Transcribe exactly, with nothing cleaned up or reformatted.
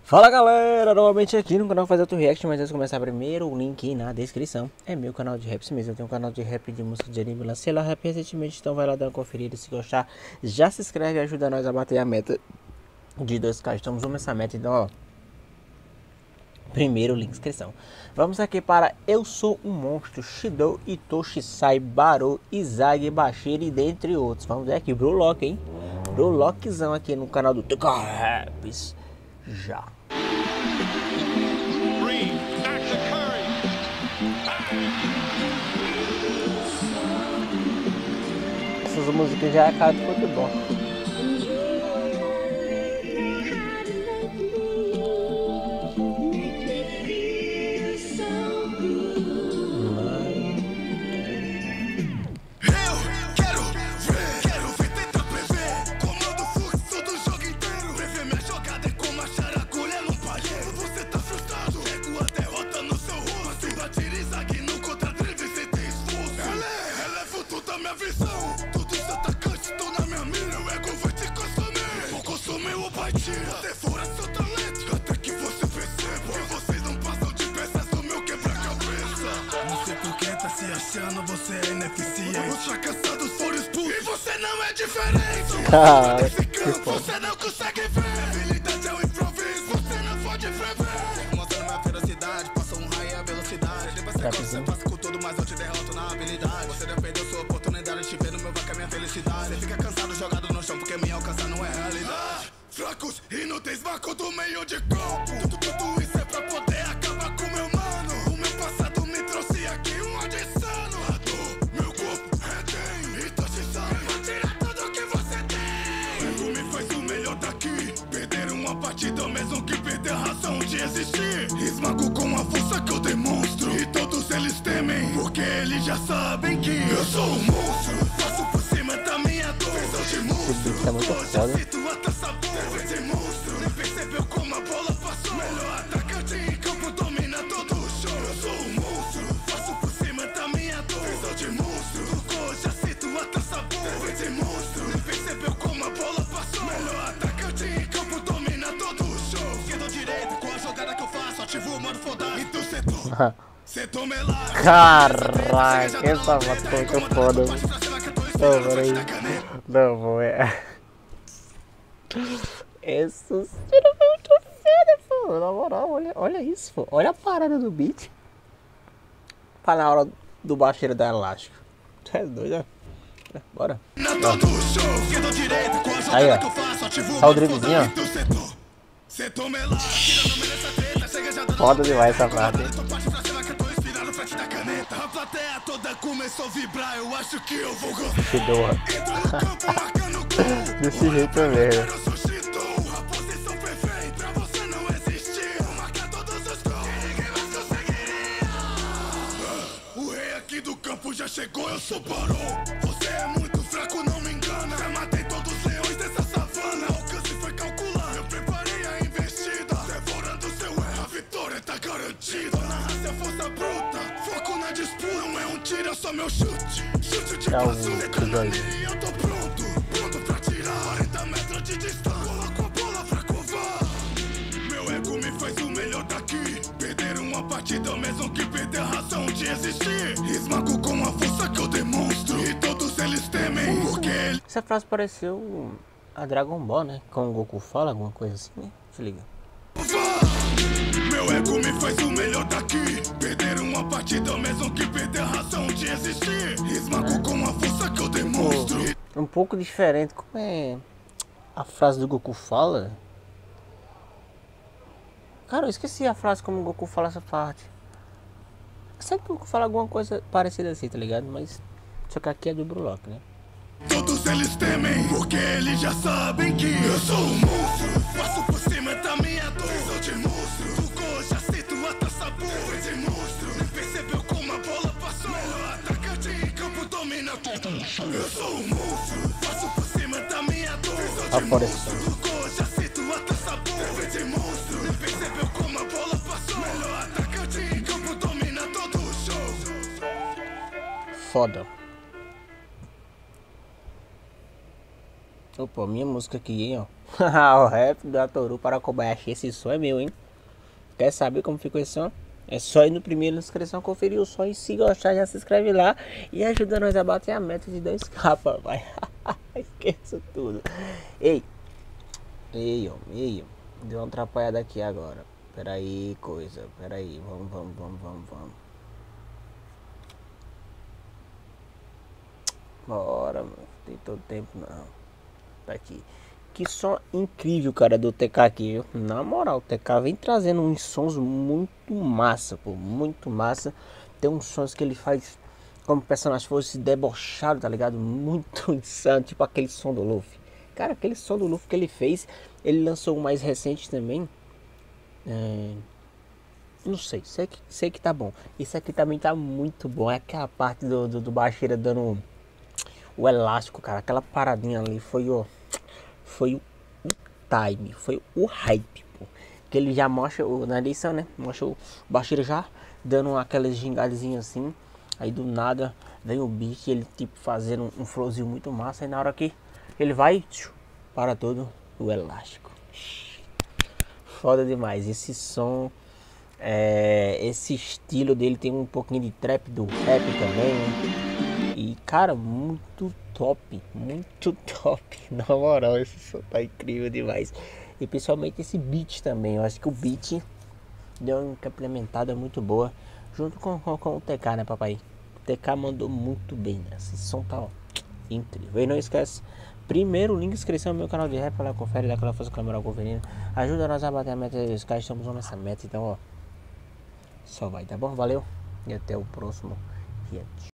Fala galera, novamente aqui no canal Fazer Outro React, mas antes de começar primeiro, o link aí na descrição é meu canal de rap mesmo. Eu tenho um canal de rap de música de anime, lancei lá rap recentemente, então vai lá dar uma conferida. Se gostar, já se inscreve e ajuda nós a bater a meta de dois K. Estamos rumo a essa meta, então ó, primeiro link inscrição. Vamos aqui para Eu Sou um Monstro, Shidou, Itoshi, Sai, Barou, Izagi, Bashiri, dentre outros. Vamos ver aqui, Brulock, hein? Brulockzão aqui no canal do T K Raps. Já. Essas músicas já é a cara do futebol. Você fora seu talento, até que você perceba que vocês não passam de peças do meu quebra-cabeça. Não sei por que tá se achando, você é ineficiente. Os fracassados foram expulsos e você não é diferente. Cara, Nesse campo você não consegue ver. A habilidade é o improviso, você não pode prever. Mostrando minha ferocidade, passou um raio a velocidade. Depois você gosta, você passa com tudo, mas eu te derroto na habilidade. Você já perdeu sua oportunidade, te ver no meu vaca, minha felicidade. Você fica cansado, jogado no chão, porque me alcançar não é realidade. Fracos, inúteis, vácuo do meio de campo. Tudo, tudo isso é pra poder acabar com meu mano. O meu passado me trouxe aqui um adesano. A dor, meu corpo, retém Itoshi-san, vou tirar tudo que você tem. O ego me faz o melhor daqui. Perder uma partida mesmo que perder a razão de existir. Esmago com a força que eu demonstro. E todos eles temem, porque eles já sabem que eu sou um monstro. Passo por cima da minha dor. Visão de monstro. Hoje eu sinto a taça. Esse monstro nem percebeu como a bola passou. Melhor atacante em campo, domina todo o show. Eu sou um monstro, passo por cima da minha dor. Visão de monstro, tocou, já sinto a taça boa. Esse monstro nem percebeu como a bola passou. Melhor atacante em campo, domina todo o show. Esquerda ou direita, com a jogada que eu faço, ativo o modo foda-se. Então setor, setor melado. Caraca, essa moto foi muito foda. Não, peraí. Não, vou é. Essa cena foi muito foda, pô. Na moral, olha, olha isso, pô. Olha a parada do beat. Tá na hora do baixeiro da elástico. Tu é doido, né? Bora. Aí, ó. Só o driblezinho, ó. Foda demais essa parte. A plateia toda começou a vibrar, eu acho que eu vou gostar. Que doa. Desse jeito mesmo. A posição perfeita pra você não existir. Vou marcar todos os gols, ninguém mais conseguiria. O rei aqui do campo já chegou, eu sou Barou. Você é muito fraco, não me engana. Já matei todos os leões dessa savana. O alcance foi calculado, eu preparei a investida. Devorando seu erro, a vitória tá garantida. Na raça é força bruta, foco na disputa. Não é um tiro, é só meu chute. Chute de bazuca na linha, eu tô pronto. Pronto pra tirar quarenta metros de distância. Coloco a bola pra covar. Meu ego me faz o melhor daqui. Perder uma partida mesmo que perder a razão de existir. Esmago com a força que eu demonstro. E todos eles temem, porque ele... Essa frase pareceu a Dragon Ball, né? Como o Goku fala, alguma coisa assim, né? Se liga. Meu ego me faz o melhor daqui. Perder uma partida mesmo que perder a razão de existir. Esmago é. com a força que eu demonstro. Um pouco diferente, como é a frase do Goku fala? Cara, eu esqueci a frase como o Goku fala essa parte. Sempre que o Goku fala alguma coisa parecida assim, tá ligado? Mas só que aqui é do Brulock, né? Todos eles temem, porque eles já sabem que eu sou um monstro. Passo por cima da minha dor. Visão de monstro, tocou, já sinto a taça boa. Esse monstro nem percebeu como a bola passou. Melhor atacante em campo, domina todo o show. Eu sou um monstro, passo por cima da minha dor. Visão de monstro, tocou, já sinto a taça boa. Esse monstro nem percebeu como a bola passou. Melhor atacante em campo, domina todo o show. Foda. Opa, minha música aqui, hein, ó. O rap da Toru para Kobayashi. Esse som é meu, hein? Quer saber como ficou esse som? É só ir no primeiro inscrição, conferir o som e se gostar já se inscreve lá e ajuda nós a bater a meta de dois K, papai. Esqueça tudo. Ei, ei, ó, ei, ó. Deu uma atrapalhada aqui agora. Pera aí, coisa. Pera aí, vamos, vamos, vamos, vamos, vamos. Bora, mano. Tem todo tempo não. Tá aqui. Que som incrível, cara, do T K aqui, viu? Na moral, o T K vem trazendo uns sons muito massa, pô. Muito massa. Tem uns sons que ele faz como o personagem fosse debochado, tá ligado? Muito insano, tipo aquele som do Luffy. Cara, aquele som do Luffy que ele fez, ele lançou um mais recente também. É... Não sei, sei que, sei que tá bom. Esse aqui também tá muito bom. É aquela parte do, do, do Baixeira dando o elástico, cara. Aquela paradinha ali foi o... Foi o time, foi o hype, pô. Que ele já mostra o, na edição, né? Mostra o Baixeira já dando aquelas gingadezinhas assim. Aí do nada vem o bicho e ele tipo fazendo um, um flowzinho muito massa. Aí na hora que ele vai, tchiu, para todo o elástico. Foda demais. Esse som, é, esse estilo dele tem um pouquinho de trap do rap também, né? E cara, muito top, muito top. Na moral, esse som tá incrível demais. E principalmente esse beat também. Eu acho que o beat deu uma implementada muito boa. Junto com, com, com o T K, né, papai? O T K mandou muito bem, né? Esse som tá ó, incrível. E não esquece, primeiro link de inscrição no meu canal de rap. Lá, confere, dá aquela força com a moral conferindo. Ajuda nós a bater a meta dos caras. Estamos nessa meta, então ó, só vai, tá bom? Valeu e até o próximo vídeo.